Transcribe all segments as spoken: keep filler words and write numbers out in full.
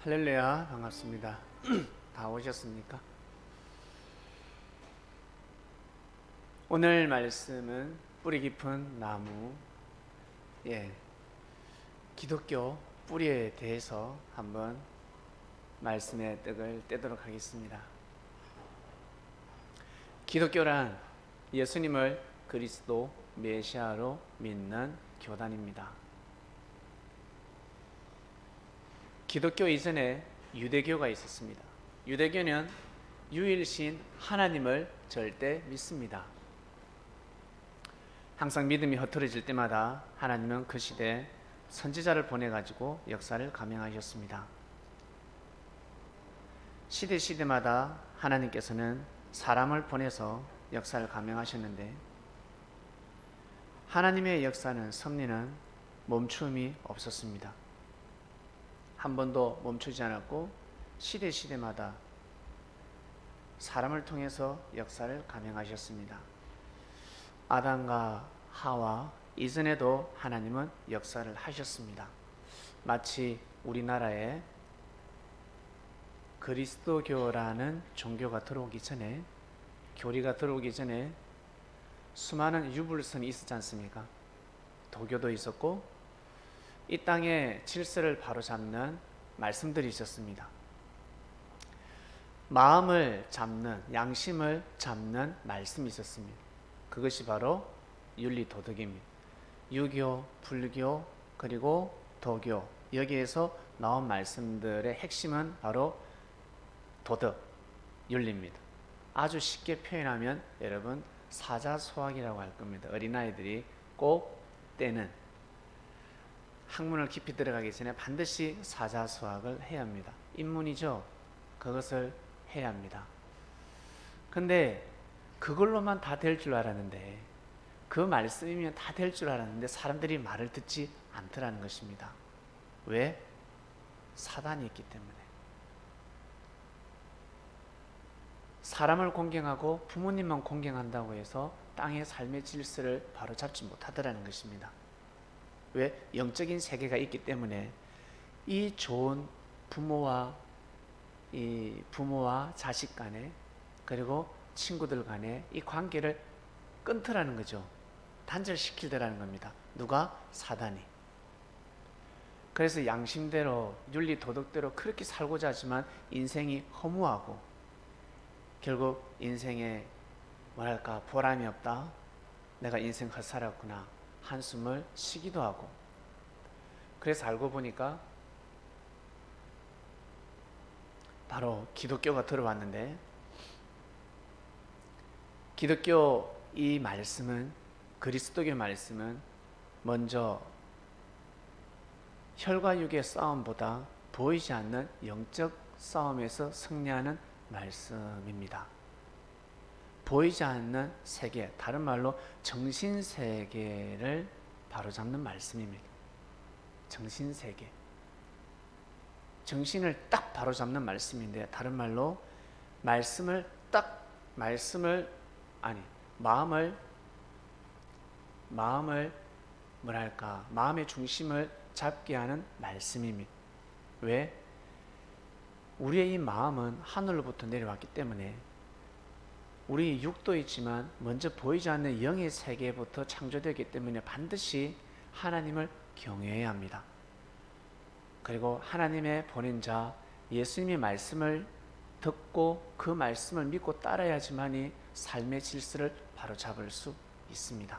할렐루야, 반갑습니다. 다 오셨습니까? 오늘 말씀은 뿌리 깊은 나무, 예, 기독교 뿌리에 대해서 한번 말씀의 떡을 떼도록 하겠습니다. 기독교란 예수님을 그리스도 메시아로 믿는 교단입니다. 기독교 이전에 유대교가 있었습니다. 유대교는 유일신 하나님을 절대 믿습니다. 항상 믿음이 흐트러질 때마다 하나님은 그 시대에 선지자를 보내가지고 역사를 감행하셨습니다. 시대 시대마다 하나님께서는 사람을 보내서 역사를 감행하셨는데, 하나님의 역사는 섭리는 멈춤이 없었습니다. 한 번도 멈추지 않았고 시대 시대마다 사람을 통해서 역사를 감행하셨습니다. 아담과 하와 이전에도 하나님은 역사를 하셨습니다. 마치 우리나라에 그리스도교라는 종교가 들어오기 전에, 교리가 들어오기 전에 수많은 유불선이 있었지 않습니까? 도교도 있었고 이 땅의 질서를 바로잡는 말씀들이 있었습니다. 마음을 잡는, 양심을 잡는 말씀이 있었습니다. 그것이 바로 윤리도덕입니다. 유교, 불교, 그리고 도교, 여기에서 나온 말씀들의 핵심은 바로 도덕, 윤리입니다. 아주 쉽게 표현하면 여러분 사자소학이라고 할 겁니다. 어린아이들이 꼭 떼는, 학문을 깊이 들어가기 전에 반드시 사자수학을 해야 합니다. 인문이죠. 그것을 해야 합니다. 근데 그걸로만 다 될 줄 알았는데, 그 말씀이면 다 될 줄 알았는데 사람들이 말을 듣지 않더라는 것입니다. 왜? 사단이 있기 때문에. 사람을 공경하고 부모님만 공경한다고 해서 땅의 삶의 질서를 바로잡지 못하더라는 것입니다. 왜? 영적인 세계가 있기 때문에 이 좋은 부모와 이 부모와 자식 간에, 그리고 친구들 간에 이 관계를 끊더라는 거죠. 단절시키더라는 겁니다. 누가? 사단이. 그래서 양심대로, 윤리 도덕대로 그렇게 살고자 하지만 인생이 허무하고 결국 인생에 뭐랄까 보람이 없다, 내가 인생 헛살았구나 한숨을 쉬기도 하고. 그래서 알고 보니까 바로 기독교가 들어왔는데, 기독교 이 말씀은, 그리스도교 말씀은 먼저 혈과 육의 싸움보다 보이지 않는 영적 싸움에서 승리하는 말씀입니다. 보이지 않는 세계, 다른 말로 정신세계를 바로잡는 말씀입니다. 정신세계, 정신을 딱 바로잡는 말씀인데, 다른 말로 말씀을 딱, 말씀을 아니 마음을 마음을 뭐랄까 마음의 중심을 잡게 하는 말씀입니다. 왜? 우리의 이 마음은 하늘로부터 내려왔기 때문에 우리 육도 있지만 먼저 보이지 않는 영의 세계부터 창조되었기 때문에 반드시 하나님을 경외해야 합니다. 그리고 하나님의 보낸 자 예수님의 말씀을 듣고 그 말씀을 믿고 따라야지만이 삶의 질서를 바로잡을 수 있습니다.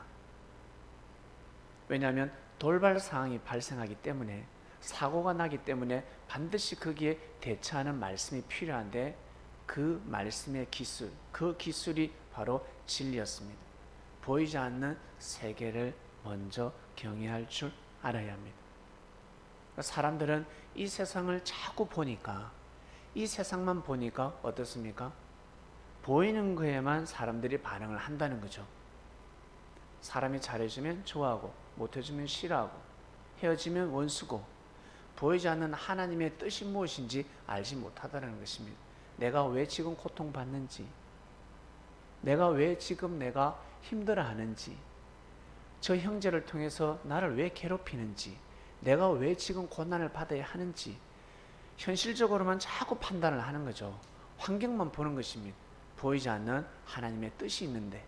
왜냐하면 돌발 상황이 발생하기 때문에, 사고가 나기 때문에 반드시 거기에 대처하는 말씀이 필요한데, 그 말씀의 기술, 그 기술이 바로 진리였습니다. 보이지 않는 세계를 먼저 경외할 줄 알아야 합니다. 사람들은 이 세상을 자꾸 보니까, 이 세상만 보니까 어떻습니까? 보이는 거에만 사람들이 반응을 한다는 거죠. 사람이 잘해주면 좋아하고 못해주면 싫어하고 헤어지면 원수고, 보이지 않는 하나님의 뜻이 무엇인지 알지 못하다는 것입니다. 내가 왜 지금 고통받는지, 내가 왜 지금 내가 힘들어하는지, 저 형제를 통해서 나를 왜 괴롭히는지, 내가 왜 지금 고난을 받아야 하는지, 현실적으로만 자꾸 판단을 하는 거죠. 환경만 보는 것입니다. 보이지 않는 하나님의 뜻이 있는데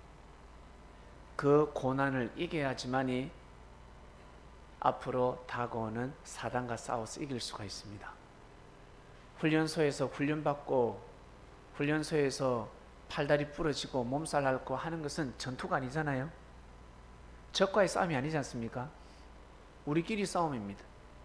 그 고난을 이겨야지만이 앞으로 다가오는 사단과 싸워서 이길 수가 있습니다. 훈련소에서 훈련받고 훈련소에서 팔다리 부러지고 몸살 앓고 하는 것은 전투가 아니잖아요. 적과의 싸움이 아니지 않습니까? 우리끼리 싸움입니다.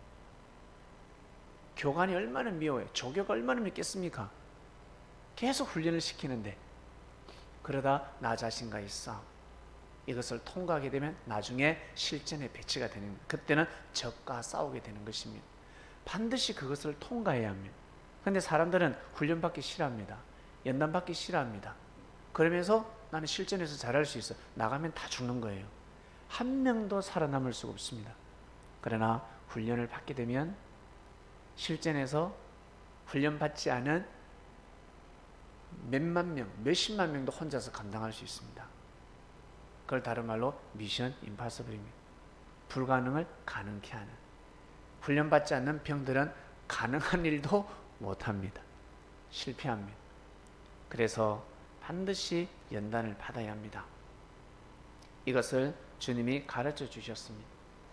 교관이 얼마나 미워요. 조교가 얼마나 밉겠습니까? 계속 훈련을 시키는데 그러다 나 자신과의 싸움, 이것을 통과하게 되면 나중에 실전에 배치가 되는 거예요. 그때는 적과 싸우게 되는 것입니다. 반드시 그것을 통과해야 합니다. 그런데 사람들은 훈련받기 싫어합니다. 연단받기 싫어합니다. 그러면서 나는 실전에서 잘할 수 있어. 나가면 다 죽는 거예요. 한 명도 살아남을 수가 없습니다. 그러나 훈련을 받게 되면 실전에서 훈련받지 않은 몇만 명, 몇십만 명도 혼자서 감당할 수 있습니다. 그걸 다른 말로 미션 임파서블입니다. 불가능을 가능케 하는. 훈련받지 않는 병들은 가능한 일도 못합니다. 실패합니다. 그래서 반드시 연단을 받아야 합니다. 이것을 주님이 가르쳐 주셨습니다.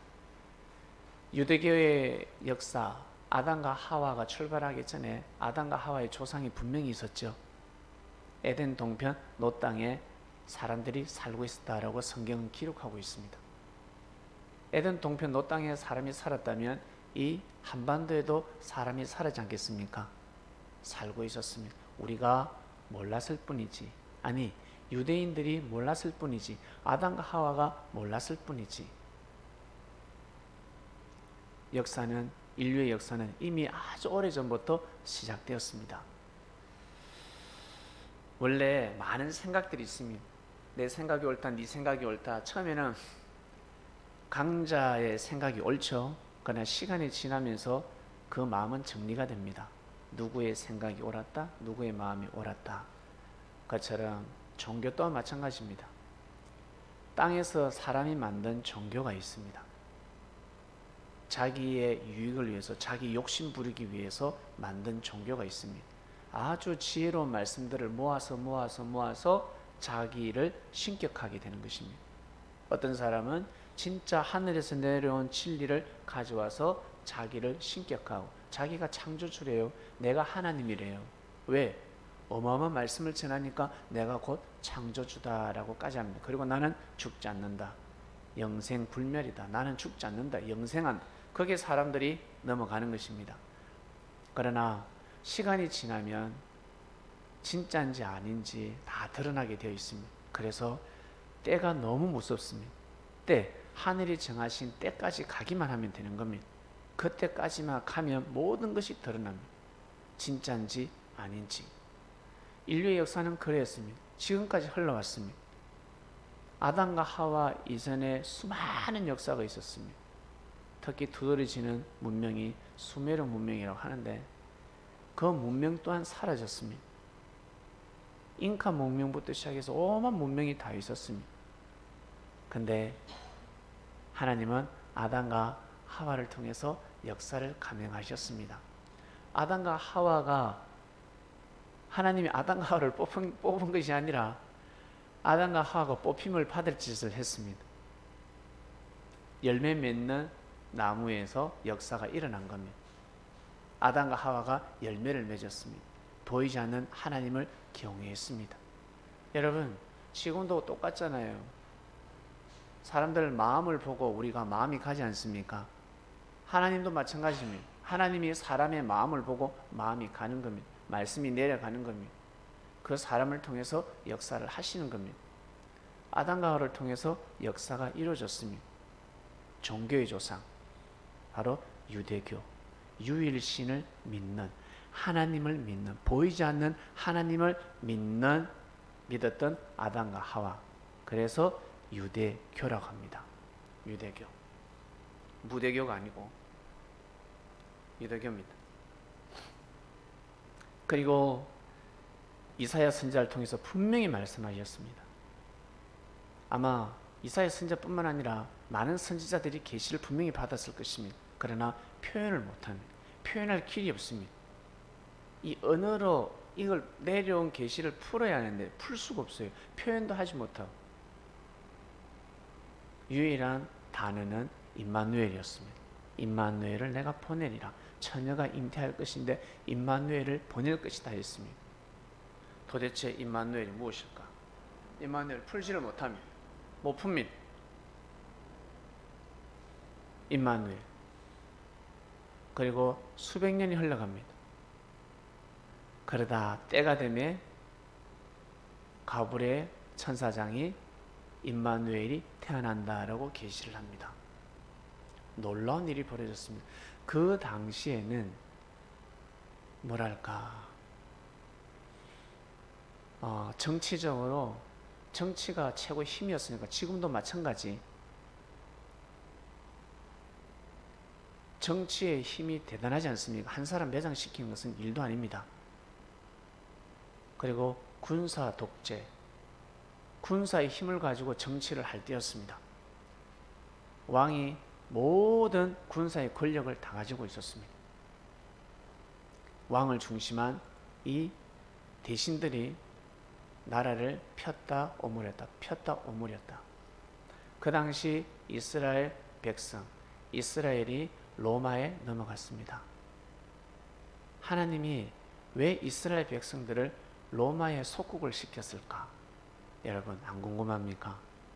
유대교의 역사, 아담과 하와가 출발하기 전에 아담과 하와의 조상이 분명히 있었죠. 에덴 동편 노 땅에 사람들이 살고 있었다라고 성경은 기록하고 있습니다. 에덴 동편 노 땅에 사람이 살았다면 이 한반도에도 사람이 살지 않겠습니까? 살고 있었습니다. 우리가 몰랐을 뿐이지, 아니 유대인들이 몰랐을 뿐이지, 아담과 하와가 몰랐을 뿐이지. 역사는, 인류의 역사는 이미 아주 오래전부터 시작되었습니다. 원래 많은 생각들이 있습니다. 내 생각이 옳다, 네 생각이 옳다. 처음에는 강자의 생각이 옳죠. 그러나 시간이 지나면서 그 마음은 정리가 됩니다. 누구의 생각이 옳았다, 누구의 마음이 옳았다. 그처럼 종교 또한 마찬가지입니다. 땅에서 사람이 만든 종교가 있습니다. 자기의 유익을 위해서, 자기 욕심 부리기 위해서 만든 종교가 있습니다. 아주 지혜로운 말씀들을 모아서 모아서 모아서 자기를 신격하게 되는 것입니다. 어떤 사람은 진짜 하늘에서 내려온 진리를 가져와서 자기를 신격하고, 자기가 창조주래요. 내가 하나님이래요. 왜? 어마어마한 말씀을 전하니까 내가 곧 창조주다라고까지 합니다. 그리고 나는 죽지 않는다. 영생불멸이다. 나는 죽지 않는다. 영생한다. 거기에 사람들이 넘어가는 것입니다. 그러나 시간이 지나면 진짜인지 아닌지 다 드러나게 되어 있습니다. 그래서 때가 너무 무섭습니다. 때, 하늘이 정하신 때까지 가기만 하면 되는 겁니다. 그때까지만 가면 모든 것이 드러납니다. 진짜인지 아닌지. 인류의 역사는 그랬습니다. 지금까지 흘러왔습니다. 아담과 하와 이전에 수많은 역사가 있었습니다. 특히 두드러지는 문명이 수메르 문명이라고 하는데 그 문명 또한 사라졌습니다. 잉카 문명부터 시작해서 오만 문명이 다 있었습니다. 근데 하나님은 아담과 하와를 통해서 역사를 감행하셨습니다. 아담과 하와가, 하나님이 아담과 하와를 뽑은, 뽑은 것이 아니라 아담과 하와가 뽑힘을 받을 짓을 했습니다. 열매 맺는 나무에서 역사가 일어난 겁니다. 아담과 하와가 열매를 맺었습니다. 보이지 않는 하나님을 경외했습니다. 여러분, 지금도 똑같잖아요. 사람들 마음을 보고 우리가 마음이 가지 않습니까? 하나님도 마찬가지입니다. 하나님이 사람의 마음을 보고 마음이 가는 겁니다. 말씀이 내려가는 겁니다. 그 사람을 통해서 역사를 하시는 겁니다. 아담과 하와를 통해서 역사가 이루어졌습니다. 종교의 조상, 바로 유대교, 유일신을 믿는, 하나님을 믿는, 보이지 않는 하나님을 믿는, 믿었던 아담과 하와. 그래서 유대교라고 합니다. 유대교. 무대교가 아니고 유대교입니다. 그리고 이사야 선지자를 통해서 분명히 말씀하셨습니다. 아마 이사야 선지자뿐만 아니라 많은 선지자들이 계시를 분명히 받았을 것입니다. 그러나 표현을 못합니다. 표현할 길이 없습니다. 이 언어로 이걸 내려온 계시를 풀어야 하는데 풀 수가 없어요. 표현도 하지 못하고. 유일한 단어는 임마누엘이었습니다. 임마누엘을 내가 보내리라. 처녀가 잉태할 것인데 임마누엘을 보낼 것이다 했습니다. 도대체 임마누엘이 무엇일까? 임마누엘 풀지를 못합니다. 못 풉니다. 임마누엘. 그리고 수백 년이 흘러갑니다. 그러다 때가 되면 가브리엘 천사장이 임마누엘이 태어난다라고 계시를 합니다. 놀라운 일이 벌어졌습니다. 그 당시에는 뭐랄까 어, 정치적으로 정치가 최고 힘이었으니까 지금도 마찬가지 정치의 힘이 대단하지 않습니까? 한 사람 매장시키는 것은 일도 아닙니다. 그리고 군사 독재, 군사의 힘을 가지고 정치를 할 때였습니다. 왕이 모든 군사의 권력을 다 가지고 있었습니다. 왕을 중심한 이 대신들이 나라를 폈다 오므렸다 폈다 오므렸다. 그 당시 이스라엘 백성, 이스라엘이 로마에 넘어갔습니다. 하나님이 왜 이스라엘 백성들을 로마에 속국을 시켰을까? 여러분 안 궁금합니까?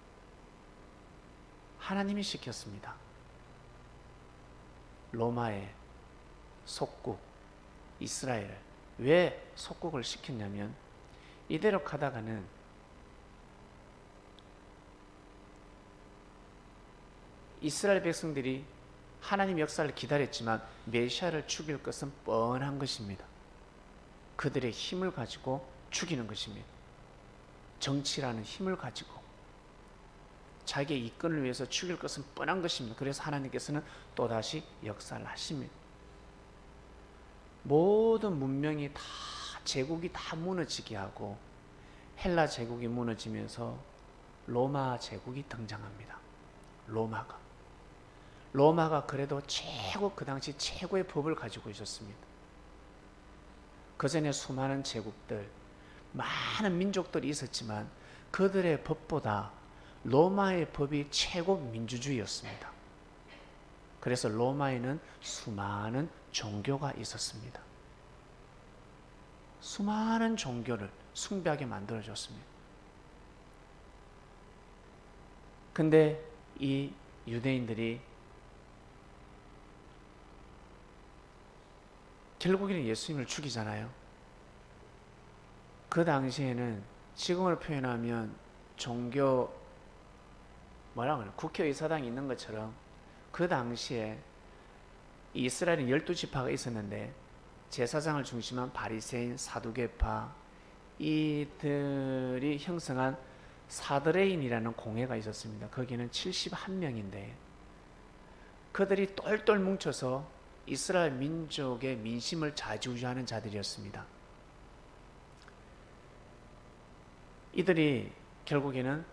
하나님이 시켰습니다. 로마의 속국 이스라엘을 왜 속국을 시켰냐면 이대로 가다가는 이스라엘 백성들이 하나님 역사를 기다렸지만 메시아를 죽일 것은 뻔한 것입니다. 그들의 힘을 가지고 죽이는 것입니다. 정치라는 힘을 가지고 자기의 이권을 위해서 죽일 것은 뻔한 것입니다. 그래서 하나님께서는 또다시 역사를 하십니다. 모든 문명이 다 제국이 다 무너지게 하고 헬라 제국이 무너지면서 로마 제국이 등장합니다. 로마가 로마가 그래도 최고 그 당시 최고의 법을 가지고 있었습니다. 그 전에 수많은 제국들 많은 민족들이 있었지만 그들의 법보다 로마의 법이 최고 민주주의였습니다. 그래서 로마에는 수많은 종교가 있었습니다. 수많은 종교를 숭배하게 만들어줬습니다. 근데 이 유대인들이 결국에는 예수님을 죽이잖아요. 그 당시에는 지금으로 표현하면 종교 뭐라 그래요? 국회의사당이 있는 것처럼 그 당시에 이스라엘은 열두 지파가 있었는데 제사장을 중심한 바리새인, 사두개파 이들이 형성한 사드레인이라는 공회가 있었습니다. 거기는 칠십일 명인데 그들이 똘똘 뭉쳐서 이스라엘 민족의 민심을 좌지우지하는 자들이었습니다. 이들이 결국에는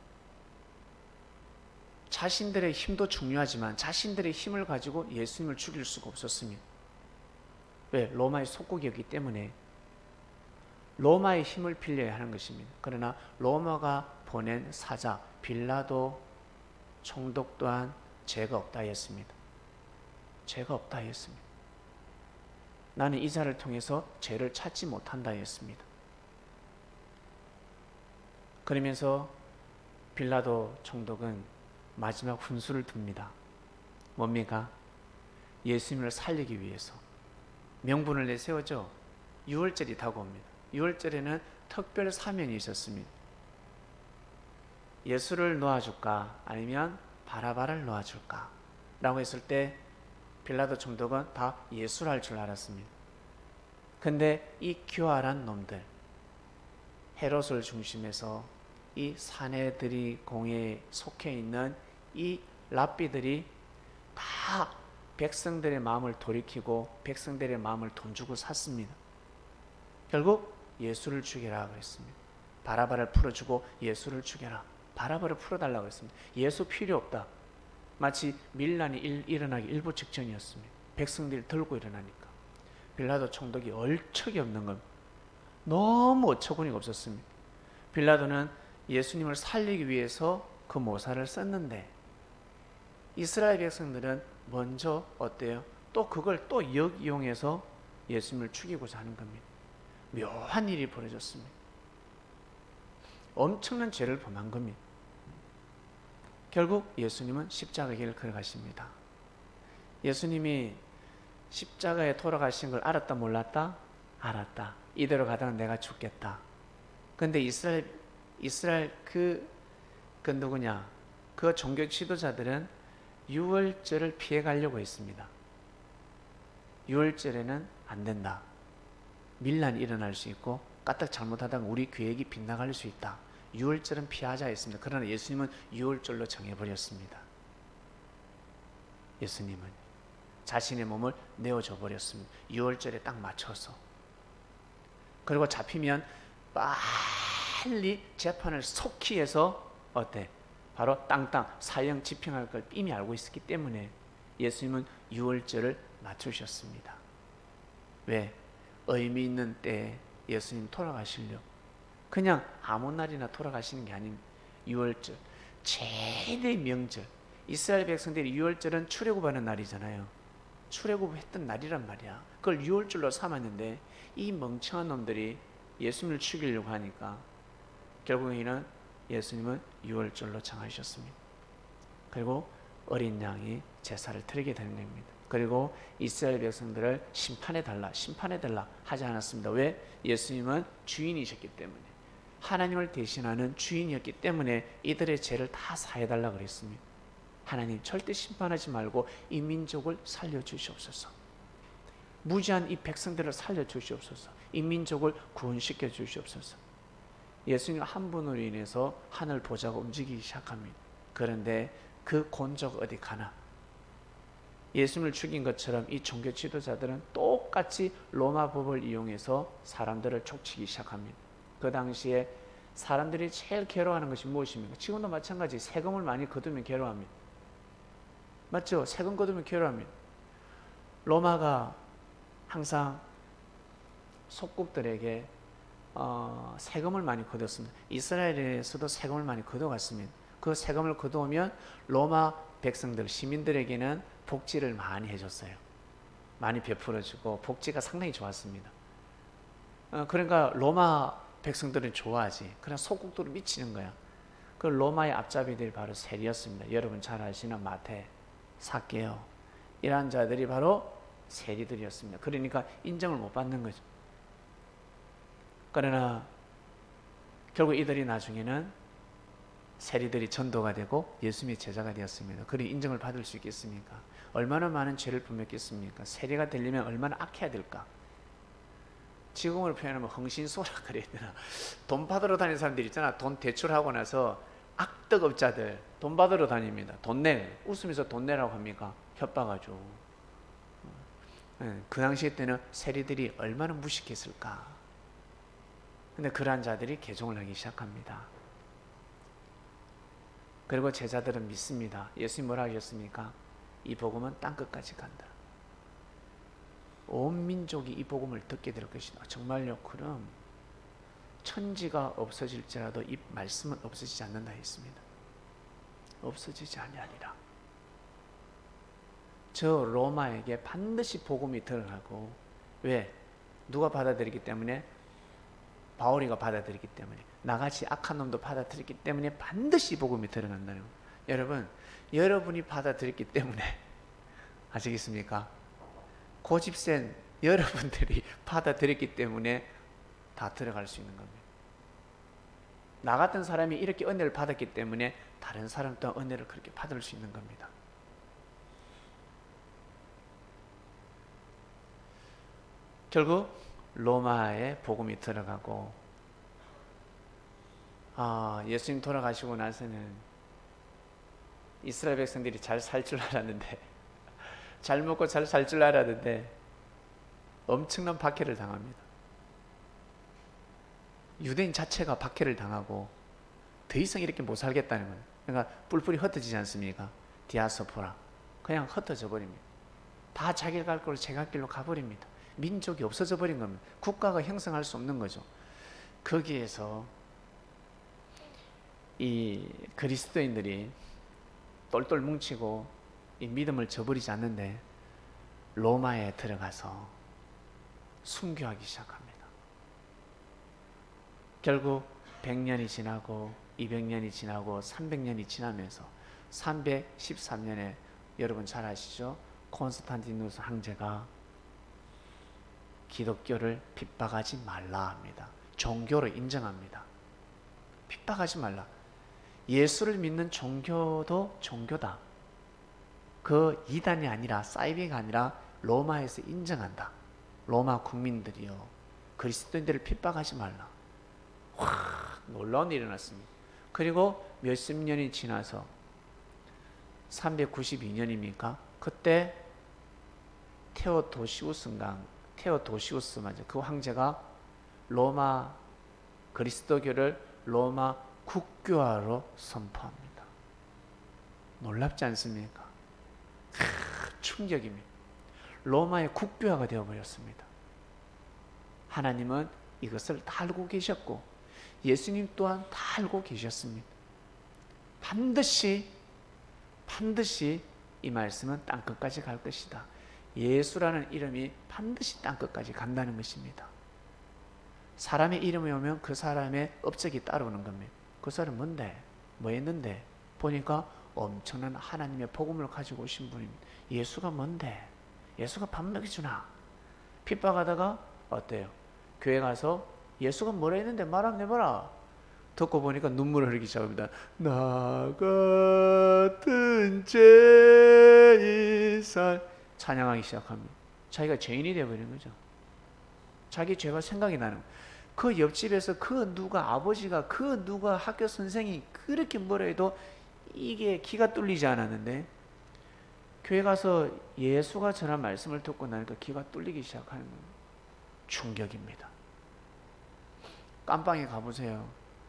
자신들의 힘도 중요하지만 자신들의 힘을 가지고 예수님을 죽일 수가 없었습니다. 왜? 로마의 속국이었기 때문에 로마의 힘을 빌려야 하는 것입니다. 그러나 로마가 보낸 사자 빌라도 총독 또한 죄가 없다 했습니다. 죄가 없다 했습니다. 나는 이 자를 통해서 죄를 찾지 못한다 했습니다. 그러면서 빌라도 총독은 마지막 훈수를 둡니다. 뭡니까? 예수님을 살리기 위해서 명분을 내세워죠. 유월절이 다가옵니다. 유월절에는 특별 사명이 있었습니다. 예수를 놓아줄까 아니면 바라바를 놓아줄까 라고 했을 때 빌라도 총독은 다 예수를 할 줄 알았습니다. 근데 이 교활한 놈들 헤롯을 중심해서 이 사내들이 공회에 속해 있는 이 랍비들이 다 백성들의 마음을 돌이키고 백성들의 마음을 돈 주고 샀습니다. 결국 예수를 죽여라 그랬습니다. 바라바를 풀어주고 예수를 죽여라. 바라바를 풀어달라고 했습니다. 예수 필요 없다. 마치 밀란이 일, 일어나기 일부 직전이었습니다. 백성들이 들고 일어나니까 빌라도 총독이 얼척이 없는 겁니다. 너무 어처구니가 없었습니다. 빌라도는 예수님을 살리기 위해서 그 모사를 썼는데 이스라엘 백성들은 먼저 어때요? 또 그걸 또 역이용해서 예수님을 죽이고자 하는 겁니다. 묘한 일이 벌어졌습니다. 엄청난 죄를 범한 겁니다. 결국 예수님은 십자가 길을 걸어가십니다. 예수님이 십자가에 돌아가신 걸 알았다 몰랐다? 알았다. 이대로 가다가 내가 죽겠다. 근데 이스라엘 이스라엘 그, 그 누구냐? 그 종교 지도자들은 유월절을 피해 가려고 했습니다. 유월절에는 안 된다. 밀란이 일어날 수 있고 까딱 잘못하다가 우리 계획이 빗나갈 수 있다. 유월절은 피하자 했습니다. 그러나 예수님은 유월절로 정해버렸습니다. 예수님은 자신의 몸을 내어줘 버렸습니다. 유월절에 딱 맞춰서. 그리고 잡히면 빨리 재판을 속히 해서 어때? 바로 땅땅 사형 집행할 걸 이미 알고 있었기 때문에 예수님은 유월절을 맞추셨습니다. 왜? 의미 있는 때에 예수님 돌아가시려고. 그냥 아무 날이나 돌아가시는 게 아닌 유월절, 최대의 명절. 이스라엘 백성들이 유월절은 출애굽하는 날이잖아요. 출애굽했던 날이란 말이야. 그걸 유월절로 삼았는데 이 멍청한 놈들이 예수님을 죽이려고 하니까 결국에는 예수님은 유월절로 정하셨습니다. 그리고 어린 양이 제사를 드리게 되는 겁니다. 그리고 이스라엘 백성들을 심판해달라 심판해달라 하지 않았습니다. 왜? 예수님은 주인이셨기 때문에, 하나님을 대신하는 주인이었기 때문에 이들의 죄를 다 사해달라 그랬습니다. 하나님 절대 심판하지 말고 이 민족을 살려주시옵소서. 무지한 이 백성들을 살려주시옵소서. 이 민족을 구원시켜 주시옵소서. 예수님 한 분으로 인해서 하늘 보좌가 움직이기 시작합니다. 그런데 그 곤적 어디 가나? 예수님을 죽인 것처럼 이 종교 지도자들은 똑같이 로마 법을 이용해서 사람들을 촉치기 시작합니다. 그 당시에 사람들이 제일 괴로워하는 것이 무엇입니까? 지금도 마찬가지. 세금을 많이 거두면 괴로워합니다. 맞죠? 세금 거두면 괴로워합니다. 로마가 항상 속국들에게 어, 세금을 많이 거뒀습니다. 이스라엘에서도 세금을 많이 거둬갔습니다. 그 세금을 거두면 로마 백성들, 시민들에게는 복지를 많이 해줬어요. 많이 베풀어주고 복지가 상당히 좋았습니다. 어, 그러니까 로마 백성들은 좋아하지. 그러나 속국들은 미치는 거야. 그 로마의 앞잡이들이 바로 세리였습니다. 여러분 잘 아시는 마태, 삭개오 이러한 자들이 바로 세리들이었습니다. 그러니까 인정을 못 받는 거죠. 그러나 결국 이들이 나중에는 세리들이 전도가 되고 예수님의 제자가 되었습니다. 그리 인정을 받을 수 있겠습니까? 얼마나 많은 죄를 범했겠습니까? 세리가 되려면 얼마나 악해야 될까? 지금으로 표현하면 흥신소라 그래야 되나? 돈 받으러 다니는 사람들 있잖아. 돈 대출하고 나서 악덕업자들 돈 받으러 다닙니다. 돈 내. 웃으면서 돈 내라고 합니까? 협박하죠. 그 당시 때는 세리들이 얼마나 무식했을까? 근데 그러한 자들이 개종을 하기 시작합니다. 그리고 제자들은 믿습니다. 예수님 뭐라 하셨습니까? 이 복음은 땅끝까지 간다. 온 민족이 이 복음을 듣게 될 것이다. 정말요? 그럼 천지가 없어질지라도 이 말씀은 없어지지 않는다 했습니다. 없어지지 아니하리라. 저 로마에게 반드시 복음이 들어가고, 왜? 누가 받아들이기 때문에? 바울이가 받아들이기 때문에, 나같이 악한 놈도 받아들였기 때문에 반드시 복음이 들어간다는 거예요. 여러분, 여러분이 받아들였기 때문에, 아시겠습니까? 고집센 여러분들이 받아들였기 때문에 다 들어갈 수 있는 겁니다. 나 같은 사람이 이렇게 은혜를 받았기 때문에 다른 사람 또한 은혜를 그렇게 받을 수 있는 겁니다. 결국 로마에 복음이 들어가고, 아, 예수님 돌아가시고 나서는 이스라엘 백성들이 잘 살 줄 알았는데, 잘 먹고 잘 살 줄 알았는데 엄청난 박해를 당합니다. 유대인 자체가 박해를 당하고 더 이상 이렇게 못 살겠다는 거예요. 그러니까 뿔뿔이 흩어지지 않습니까? 디아스포라. 그냥 흩어져 버립니다. 다 자기 갈 길로 제갈길로 가버립니다. 민족이 없어져 버린 겁니다. 국가가 형성할 수 없는 거죠. 거기에서 이 그리스도인들이 똘똘 뭉치고 이 믿음을 저버리지 않는데 로마에 들어가서 순교하기 시작합니다. 결국 백 년이 지나고 이백 년이 지나고 삼백 년이 지나면서 삼백십삼 년에 여러분 잘 아시죠? 콘스탄티누스 황제가 기독교를 핍박하지 말라 합니다. 종교로 인정합니다. 핍박하지 말라. 예수를 믿는 종교도 종교다. 그 이단이 아니라 사이비가 아니라 로마에서 인정한다. 로마 국민들이요, 그리스도인들을 핍박하지 말라. 와, 놀라운 일이 일어났습니다. 그리고 몇십 년이 지나서 삼백구십이 년입니까? 그때 테오도시우스인가, 테오도시우스 맞아. 그 황제가 로마 그리스도교를 로마 국교화로 선포합니다. 놀랍지 않습니까? 크, 충격입니다. 로마의 국교화가 되어버렸습니다. 하나님은 이것을 다 알고 계셨고 예수님 또한 다 알고 계셨습니다. 반드시 반드시 이 말씀은 땅끝까지 갈 것이다. 예수라는 이름이 반드시 땅끝까지 간다는 것입니다. 사람의 이름이 오면 그 사람의 업적이 따라오는 겁니다. 그 사람 뭔데? 뭐 했는데? 보니까 엄청난 하나님의 복음을 가지고 오신 분입니다. 예수가 뭔데? 예수가 밥 먹여주나? 핍박하다가 어때요? 교회 가서 예수가 뭐라 했는데 말 한번 해봐라. 듣고 보니까 눈물을 흘리기 시작합니다. 나 같은 죄인 살 찬양하기 시작합니다. 자기가 죄인이 되어버린 거죠. 자기 죄가 생각이 나는 거예요. 그 옆집에서 그 누가 아버지가 그 누가 학교 선생이 그렇게 뭐라 해도 이게 귀가 뚫리지 않았는데 교회 가서 예수가 전한 말씀을 듣고 나니까 귀가 뚫리기 시작하는 거예요. 충격입니다. 깜빵에 가보세요.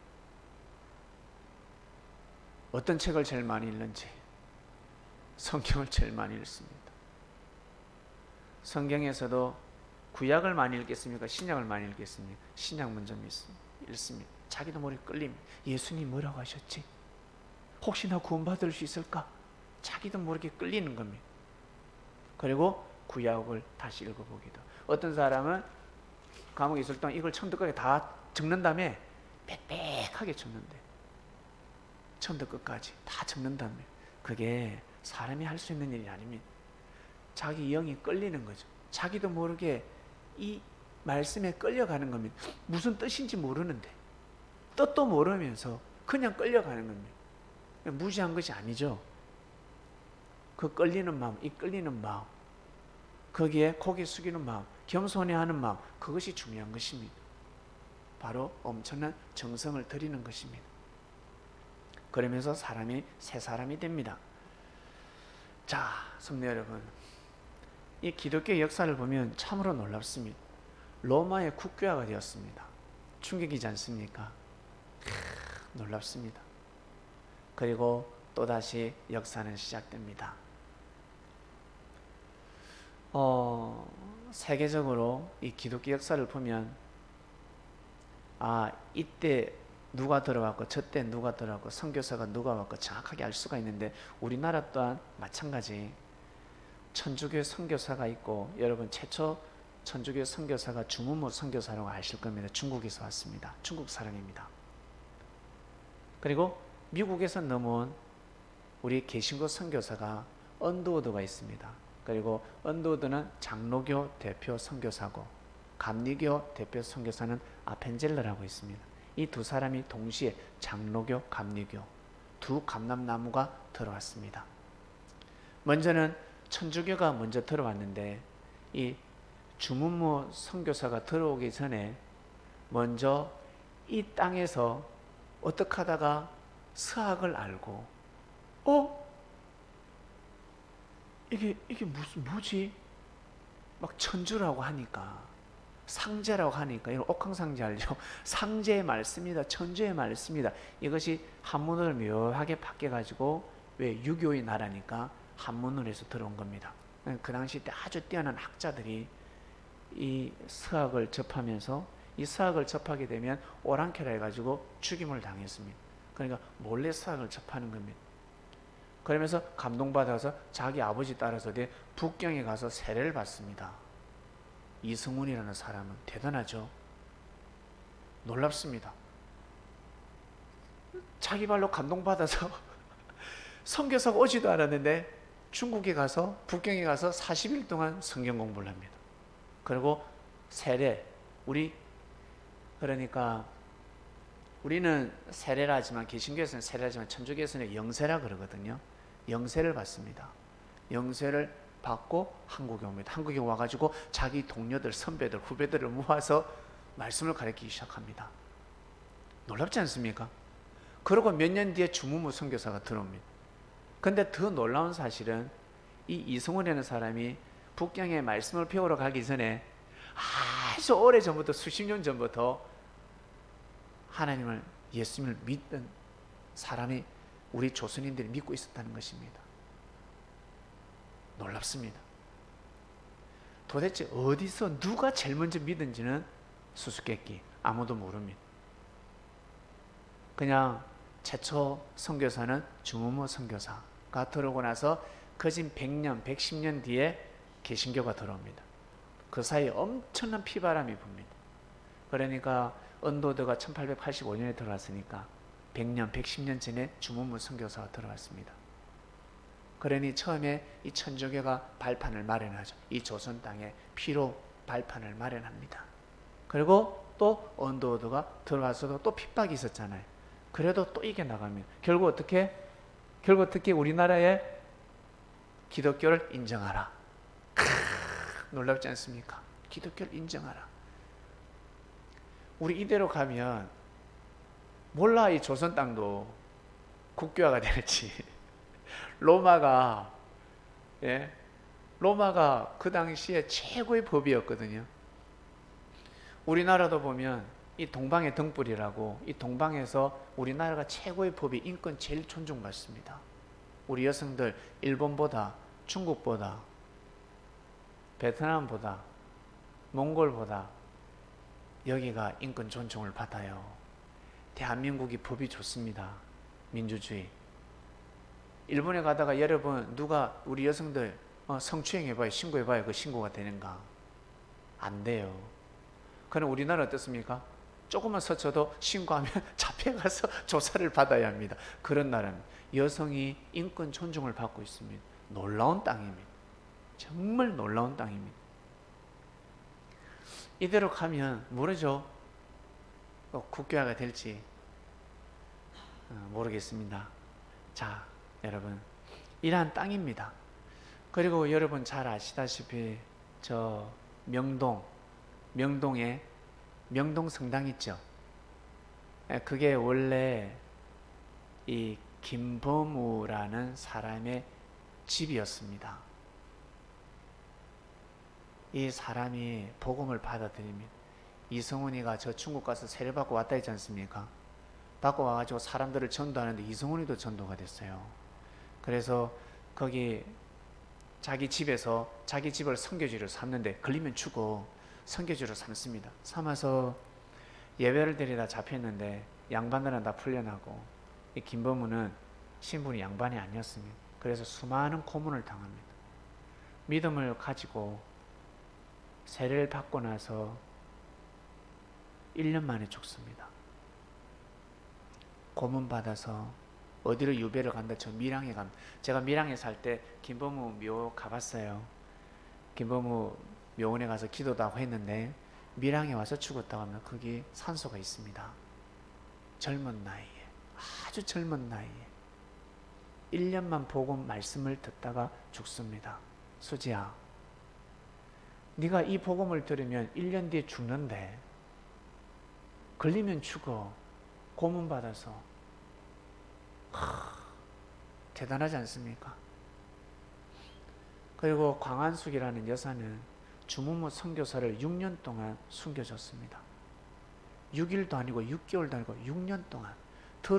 어떤 책을 제일 많이 읽는지. 성경을 제일 많이 읽습니다. 성경에서도 구약을 많이 읽겠습니까? 신약을 많이 읽겠습니까? 신약 먼저 읽습니다. 자기도 모르게 끌립니다. 예수님 뭐라고 하셨지? 혹시 나 구원받을 수 있을까? 자기도 모르게 끌리는 겁니다. 그리고 구약을 다시 읽어보기도. 어떤 사람은 감옥에 있을 동안 이걸 처음부터 끝까지 다 적는 다음에 빽빽하게 적는데 처음부터 끝까지 다 적는 다음에 그게 사람이 할 수 있는 일이 아닙니다. 자기 영이 끌리는 거죠. 자기도 모르게 이 말씀에 끌려가는 겁니다. 무슨 뜻인지 모르는데 뜻도 모르면서 그냥 끌려가는 겁니다. 무지한 것이 아니죠. 그 끌리는 마음, 이 끌리는 마음, 거기에 고개 숙이는 마음, 겸손해하는 마음, 그것이 중요한 것입니다. 바로 엄청난 정성을 들이는 것입니다. 그러면서 사람이 새 사람이 됩니다. 자, 성도 여러분, 이 기독교의 역사를 보면 참으로 놀랍습니다. 로마의 국교화가 되었습니다. 충격이지 않습니까? 크, 놀랍습니다. 그리고 또다시 역사는 시작됩니다. 어, 세계적으로 이 기독교 역사를 보면 아, 이때 누가 들어왔고 저때 누가 들어왔고 선교사가 누가 왔고 정확하게 알 수가 있는데 우리나라 또한 마찬가지 천주교 선교사가 있고 여러분 최초 천주교 선교사가 주무무 선교사라고 아실 겁니다. 중국에서 왔습니다. 중국 사람입니다. 그리고 미국에서 넘어온 우리 개신교 선교사가 언더우드가 있습니다. 그리고 언더우드는 장로교 대표 선교사고 감리교 대표 선교사는 아펜젤러라고 있습니다. 이 두 사람이 동시에 장로교, 감리교 두 감람나무가 들어왔습니다. 먼저는 천주교가 먼저 들어왔는데 이 주문무 선교사가 들어오기 전에 먼저 이 땅에서 어떻게 하다가 서학을 알고 어? 이게 이게 무슨 뭐지? 막 천주라고 하니까 상제라고 하니까 이런 옥황상제 알죠? 상제의 말씀이다, 천주의 말씀이다. 이것이 한문으로 묘하게 바뀌어가지고 왜 유교의 나라니까 한문으로 해서 들어온 겁니다. 그 당시 때 아주 뛰어난 학자들이 이 서학을 접하면서 이 서학을 접하게 되면 오랑캐라 해가지고 죽임을 당했습니다. 그러니까 몰래 서학을 접하는 겁니다. 그러면서 감동받아서 자기 아버지 따라서 북경에 가서 세례를 받습니다. 이승훈이라는 사람은 대단하죠. 놀랍습니다. 자기 발로 감동받아서 선교사가 오지도 않았는데 중국에 가서 북경에 가서 사십 일 동안 성경 공부를 합니다. 그리고 세례, 우리 그러니까 우리는 세례라 하지만 개신교에서는 세례라지만 천주교에서는 영세라 그러거든요. 영세를 받습니다. 영세를 받고 한국에 옵니다. 한국에 와가지고 자기 동료들, 선배들, 후배들을 모아서 말씀을 가르치기 시작합니다. 놀랍지 않습니까? 그러고 몇 년 뒤에 주무무 선교사가 들어옵니다. 근데 더 놀라운 사실은 이 이승훈이라는 사람이 북경에 말씀을 배우러 가기 전에 아주 오래전부터 수십 년 전부터 하나님을, 예수님을 믿던 사람이 우리 조선인들이 믿고 있었다는 것입니다. 놀랍습니다. 도대체 어디서 누가 제일 먼저 믿은지는 수수께끼, 아무도 모릅니다. 그냥 최초 선교사는 주무무 선교사가 들어오고 나서 거진 백 년, 백십 년 뒤에 개신교가 들어옵니다. 그 사이에 엄청난 피바람이 붑니다. 그러니까 언도드가 천팔백팔십오 년에 들어왔으니까 백 년, 백십 년 전에 주무무 선교사가 들어왔습니다. 그러니 처음에 이 천주교가 발판을 마련하죠. 이 조선 땅에 피로 발판을 마련합니다. 그리고 또 언도드가 들어와서도 또 핍박이 있었잖아요. 그래도 또 이겨나갑니다. 결국 어떻게? 결국 어떻게 우리나라에 기독교를 인정하라. 크, 놀랍지 않습니까? 기독교를 인정하라. 우리 이대로 가면 몰라 이 조선 땅도 국교화가 될지. 로마가 예, 로마가 그 당시에 최고의 법이었거든요. 우리나라도 보면 이 동방의 등불이라고, 이 동방에서 우리나라가 최고의 법이 인권 제일 존중받습니다. 우리 여성들 일본보다, 중국보다, 베트남보다, 몽골보다 여기가 인권 존중을 받아요. 대한민국이 법이 좋습니다. 민주주의. 일본에 가다가 여러분 누가 우리 여성들 어, 성추행 해봐요, 신고해봐요. 그 신고가 되는가? 안 돼요. 그럼 우리나라 어떻습니까? 조금만 서쳐도 신고하면 잡혀가서 조사를 받아야 합니다. 그런 나라입니다. 여성이 인권 존중을 받고 있습니다. 놀라운 땅입니다. 정말 놀라운 땅입니다. 이대로 가면 모르죠. 어, 국교화가 될지 어, 모르겠습니다. 자, 여러분, 이러한 땅입니다. 그리고 여러분 잘 아시다시피 저 명동, 명동에 명동 성당 있죠. 그게 원래 이 김범우라는 사람의 집이었습니다. 이 사람이 복음을 받아들입니다. 이성훈이가 저 중국 가서 세례받고 왔다 했지 않습니까? 받고 와가지고 사람들을 전도하는데 이성훈이도 전도가 됐어요. 그래서 거기 자기 집에서 자기 집을 선교지로 삼는데 걸리면 죽어 선교지로 삼습니다. 삼아서 예배를 드리다 잡혔는데 양반들은 다 풀려나고 이 김범우는 신분이 양반이 아니었습니다. 그래서 수많은 고문을 당합니다. 믿음을 가지고 세례를 받고 나서 일 년 만에 죽습니다. 고문받아서 어디로 유배를 간다? 저 밀양에 갑니다. 제가 밀양에 살 때 김범우 묘 가봤어요. 김범우 묘원에 가서 기도도 하고 했는데 밀양에 와서 죽었다고 하면 거기 산소가 있습니다. 젊은 나이에, 아주 젊은 나이에 일 년만 복음 말씀을 듣다가 죽습니다. 수지야, 네가 이 복음을 들으면 일 년 뒤에 죽는데 걸리면 죽어. 고문받아서. 하, 대단하지 않습니까? 그리고 광한숙이라는 여사는 주무무 선교사를 육 년 동안 숨겨줬습니다. 육 일도 아니고 육 개월도 아니고 육 년 동안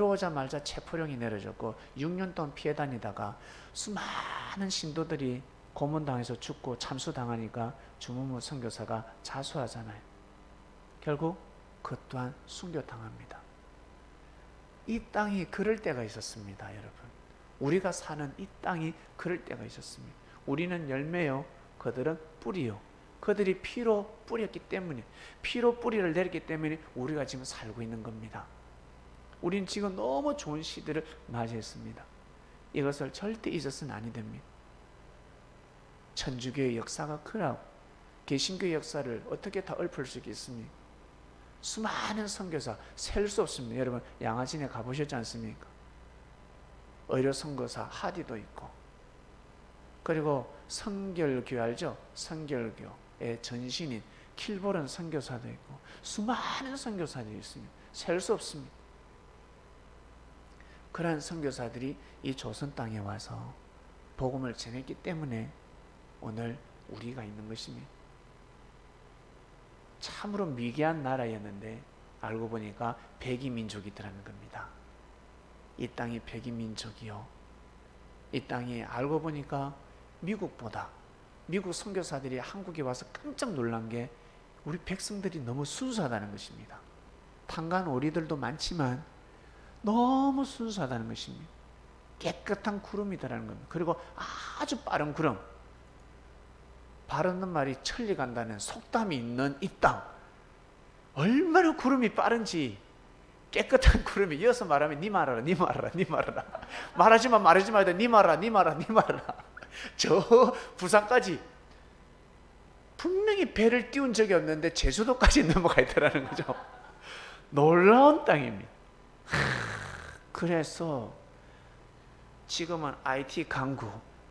들어오자마자 체포령이 내려졌고 육 년 동안 피해 다니다가 수많은 신도들이 고문당해서 죽고 참수당하니까 주무무 선교사가 자수하잖아요. 결국 그 또한 순교당합니다. 이 땅이 그럴 때가 있었습니다, 여러분. 우리가 사는 이 땅이 그럴 때가 있었습니다. 우리는 열매요, 그들은 뿌리요. 그들이 피로 뿌렸기 때문에, 피로 뿌리를 내렸기 때문에 우리가 지금 살고 있는 겁니다. 우린 지금 너무 좋은 시대를 맞이했습니다. 이것을 절대 잊어서는 아니 됩니다. 천주교의 역사가 크라고 개신교의 역사를 어떻게 다 읊을 수 있겠습니까? 수많은 선교사 셀 수 없습니다. 여러분 양화진에 가보셨지 않습니까? 의료 선교사 하디도 있고, 그리고 성결교 알죠? 성결교의 전신인 킬보른 선교사도 있고, 수많은 선교사들이 있습니다. 셀 수 없습니다. 그러한 선교사들이 이 조선 땅에 와서 복음을 전했기 때문에 오늘 우리가 있는 것입니다. 참으로 미개한 나라였는데 알고 보니까 백이민족이더라는 겁니다. 이 땅이 백이민족이요, 이 땅이 알고 보니까 미국보다, 미국 선교사들이 한국에 와서 깜짝 놀란 게 우리 백성들이 너무 순수하다는 것입니다. 탄간 오리들도 많지만 너무 순수하다는 것입니다. 깨끗한 구름이다라는 겁니다. 그리고 아주 빠른 구름, 바르는 말이 천리 간다는 속담이 있는 이 땅, 얼마나 구름이 빠른지, 깨끗한 구름이 이어서 말하면 니 말하라 니 말하라 니 말하라, 말하지마 말하지마 해도 니 말하라 니 말하라 니 말하라. 저 부산까지 분명히 배를 띄운 적이 없는데 제주도까지 넘어가 있다는 거죠. 놀라운 땅입니다. 그래서 지금은 아이티 강국,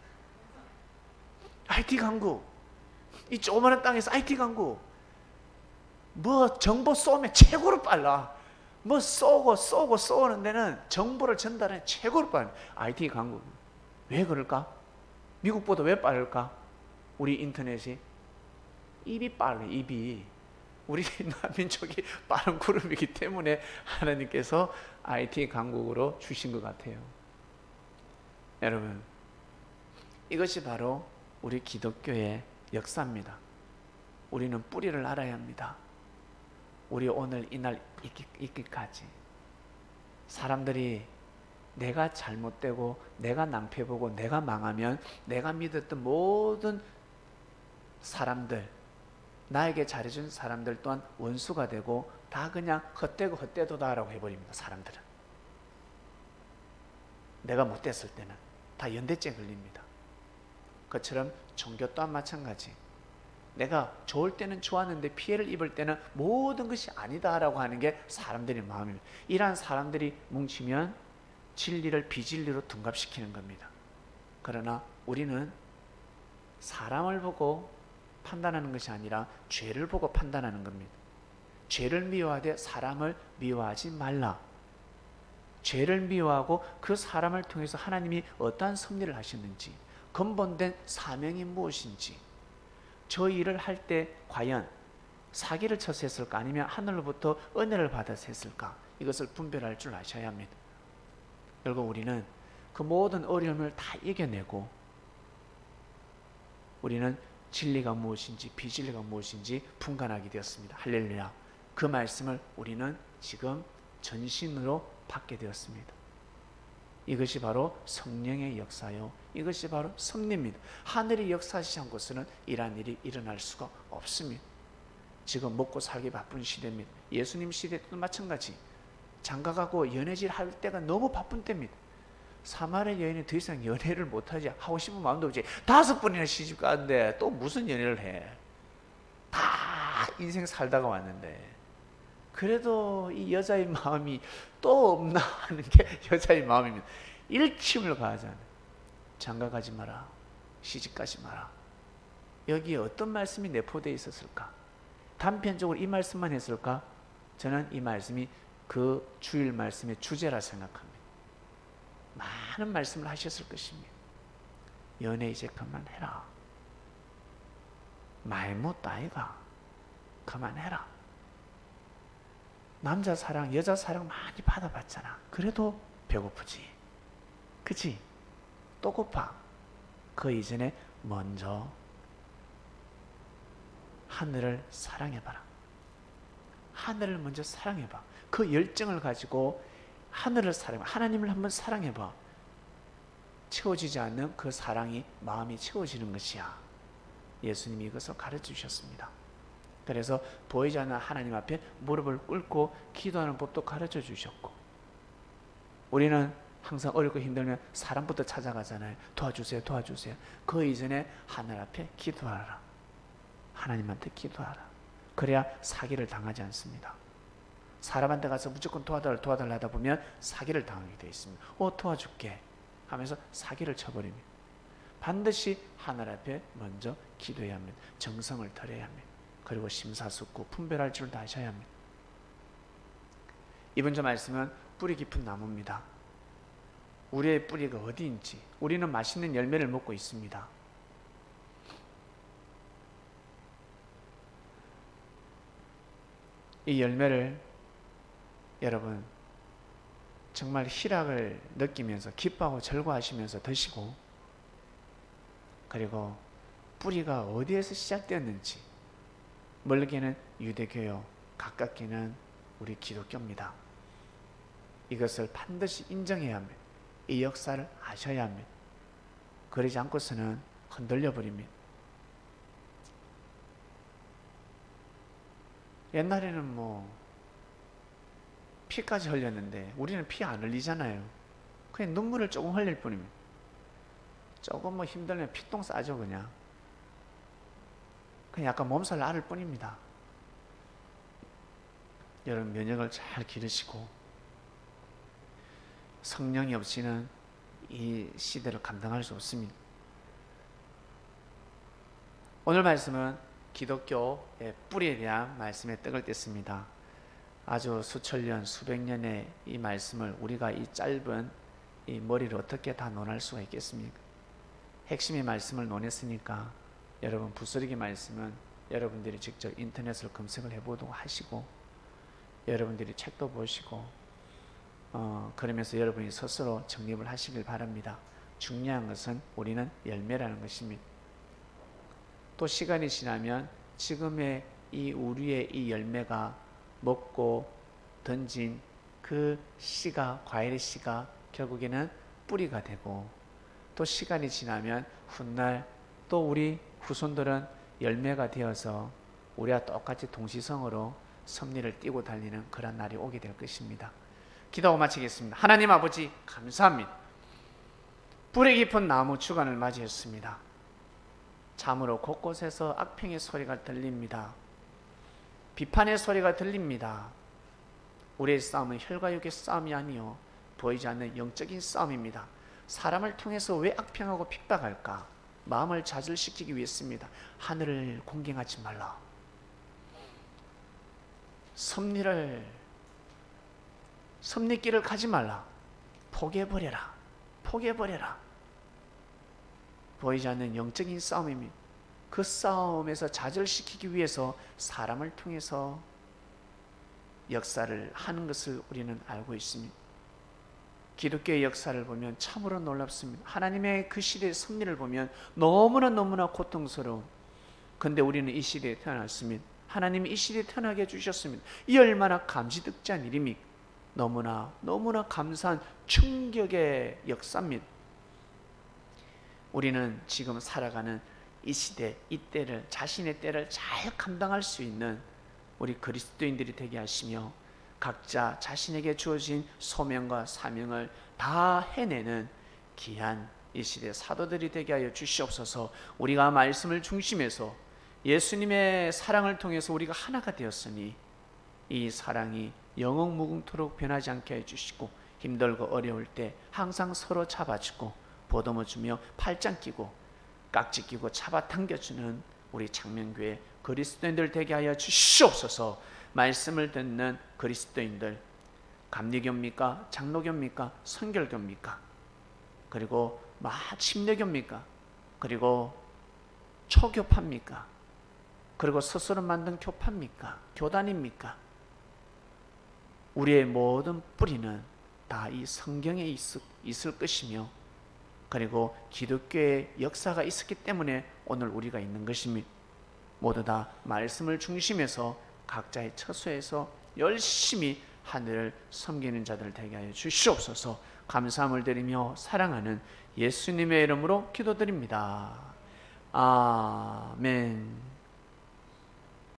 아이티 강국, 이 조그마한 땅에서 아이티 강국, 뭐 정보 쏘면 최고로 빨라. 뭐 쏘고 쏘고 쏘는 데는 정보를 전달하는 최고로 빨라. 아이티 강국. 왜 그럴까? 미국보다 왜 빠를까? 우리 인터넷이 입이 빨라, 입이. 우리 남민족이 빠른 구름이기 때문에 하나님께서 아이티 강국으로 주신 것 같아요. 여러분, 이것이 바로 우리 기독교의 역사입니다. 우리는 뿌리를 알아야 합니다. 우리 오늘 이날 있기, 있기까지 사람들이 내가 잘못되고 내가 낭패보고 내가 망하면 내가 믿었던 모든 사람들, 나에게 잘해준 사람들 또한 원수가 되고 다 그냥 헛되고 헛되도다라고 해버립니다. 사람들은 내가 못됐을 때는 다 연대죄 걸립니다. 그처럼 종교 또한 마찬가지. 내가 좋을 때는 좋았는데 피해를 입을 때는 모든 것이 아니다라고 하는 게 사람들의 마음입니다. 이러한 사람들이 뭉치면 진리를 비진리로 둔갑시키는 겁니다. 그러나 우리는 사람을 보고 판단하는 것이 아니라 죄를 보고 판단하는 겁니다. 죄를 미워하되 사람을 미워하지 말라. 죄를 미워하고 그 사람을 통해서 하나님이 어떠한 섭리를 하셨는지, 근본된 사명이 무엇인지, 저 일을 할 때 과연 사기를 쳐서 했을까 아니면 하늘로부터 은혜를 받아서 했을까, 이것을 분별할 줄 아셔야 합니다. 결국 우리는 그 모든 어려움을 다 이겨내고 우리는 진리가 무엇인지 비진리가 무엇인지 분간하게 되었습니다. 할렐루야. 그 말씀을 우리는 지금 전신으로 받게 되었습니다. 이것이 바로 성령의 역사요, 이것이 바로 섭리입니다. 하늘이 역사하시지 않고서는 이러한 일이 일어날 수가 없습니다. 지금 먹고 살기 바쁜 시대입니다. 예수님 시대도 마찬가지. 장가가고 연애질 할 때가 너무 바쁜 때입니다. 사마리아 여인이 더 이상 연애를 못하지, 하고 싶은 마음도 없지. 다섯 번이나 시집 가는데 또 무슨 연애를 해. 다 인생 살다가 왔는데 그래도 이 여자의 마음이 또 없나 하는 게 여자의 마음입니다. 일침을 가하잖아요. 장가가지 마라, 시집가지 마라. 여기에 어떤 말씀이 내포되어 있었을까? 단편적으로 이 말씀만 했을까? 저는 이 말씀이 그 주일 말씀의 주제라 생각합니다. 많은 말씀을 하셨을 것입니다. 연애 이제 그만해라. 말 못 아이가 그만해라. 남자 사랑, 여자 사랑 많이 받아봤잖아. 그래도 배고프지. 그치? 또 고파. 그 이전에 먼저 하늘을 사랑해봐라. 하늘을 먼저 사랑해봐. 그 열정을 가지고 하늘을 사랑해. 하나님을 한번 사랑해봐. 채워지지 않는 그 사랑이 마음이 채워지는 것이야. 예수님이 이것을 가르쳐 주셨습니다. 그래서 보이지 않는 하나님 앞에 무릎을 꿇고 기도하는 법도 가르쳐 주셨고, 우리는 항상 어렵고 힘들면 사람부터 찾아가잖아요. 도와주세요, 도와주세요. 그 이전에 하늘 앞에 기도하라. 하나님한테 기도하라. 그래야 사기를 당하지 않습니다. 사람한테 가서 무조건 도와달라 도와달라 하다 보면 사기를 당하게 되어 있습니다. 어, 도와줄게 하면서 사기를 쳐버립니다. 반드시 하늘 앞에 먼저 기도해야 합니다. 정성을 들여야 합니다. 그리고 심사숙고 분별할 줄 아셔야 합니다. 이번 주 말씀은 뿌리 깊은 나무입니다. 우리의 뿌리가 어디인지, 우리는 맛있는 열매를 먹고 있습니다. 이 열매를 여러분 정말 희락을 느끼면서 기뻐하고 절거하시면서 드시고, 그리고 뿌리가 어디에서 시작되었는지, 멀게는 유대교요, 가깝게는 우리 기독교입니다. 이것을 반드시 인정해야 합니다. 이 역사를 아셔야 합니다. 그러지 않고서는 흔들려 버립니다. 옛날에는 뭐 피까지 흘렸는데 우리는 피 안 흘리잖아요. 그냥 눈물을 조금 흘릴 뿐입니다. 조금 뭐 힘들면 피똥 싸죠. 그냥 그냥 약간 몸살 나를 뿐입니다. 여러분 면역을 잘 기르시고, 성령이 없이는 이 시대를 감당할 수 없습니다. 오늘 말씀은 기독교의 뿌리에 대한 말씀의 떡을 뗐습니다. 아주 수천 년, 수백 년의 이 말씀을 우리가 이 짧은 이 머리를 어떻게 다 논할 수가 있겠습니까? 핵심의 말씀을 논했으니까 여러분 부스러기 말씀은 여러분들이 직접 인터넷을 검색을 해보도록 하시고, 여러분들이 책도 보시고, 어, 그러면서 여러분이 스스로 정립을 하시길 바랍니다. 중요한 것은 우리는 열매라는 것입니다. 또 시간이 지나면 지금의 이 우리의 이 열매가 먹고 던진 그 씨가, 과일의 씨가 결국에는 뿌리가 되고, 또 시간이 지나면 훗날 또 우리 후손들은 열매가 되어서 우리와 똑같이 동시성으로 섭리를 띠고 달리는 그런 날이 오게 될 것입니다. 기도하고 마치겠습니다. 하나님 아버지 감사합니다. 뿌리 깊은 나무 주간을 맞이했습니다. 참으로 곳곳에서 악평의 소리가 들립니다. 비판의 소리가 들립니다. 우리의 싸움은 혈과 육의 싸움이 아니요 보이지 않는 영적인 싸움입니다. 사람을 통해서 왜 악평하고 핍박할까? 마음을 좌절시키기 위해서입니다. 하늘을 공경하지 말라. 섭리를 섭리길을 가지 말라. 포기해버려라. 포기해버려라. 보이지 않는 영적인 싸움입니다. 그 싸움에서 좌절시키기 위해서 사람을 통해서 역사를 하는 것을 우리는 알고 있습니다. 기독교의 역사를 보면 참으로 놀랍습니다. 하나님의 그 시대의 섭리를 보면 너무나 너무나 고통스러운, 근데 우리는 이 시대에 태어났습니다. 하나님이 이 시대에 태어나게 해주셨습니다. 이 얼마나 감지득지한 일입니까? 너무나 너무나 감사한 충격의 역사입니다. 우리는 지금 살아가는 이 시대, 이 때를, 자신의 때를 잘 감당할 수 있는 우리 그리스도인들이 되게 하시며, 각자 자신에게 주어진 소명과 사명을 다 해내는 귀한 이 시대 사도들이 되게 하여 주시옵소서. 우리가 말씀을 중심해서 예수님의 사랑을 통해서 우리가 하나가 되었으니 이 사랑이 영원무궁토록 변하지 않게 해주시고, 힘들고 어려울 때 항상 서로 잡아주고 보듬어주며 팔짱 끼고 깍지 끼고 잡아당겨주는 우리 창명교회 그리스도인들 되게 하여 주시옵소서. 말씀을 듣는 그리스도인들, 감리교입니까? 장로교입니까? 선결교입니까? 그리고 침례교입니까? 그리고 초교파입니까? 그리고 스스로 만든 교파입니까? 교단입니까? 우리의 모든 뿌리는 다 이 성경에 있을, 있을 것이며, 그리고 기독교의 역사가 있었기 때문에 오늘 우리가 있는 것입니다. 모두 다 말씀을 중심에서 각자의 처소에서 열심히 하늘을 섬기는 자들 되게 하여 주시옵소서. 감사함을 드리며 사랑하는 예수님의 이름으로 기도드립니다. 아멘.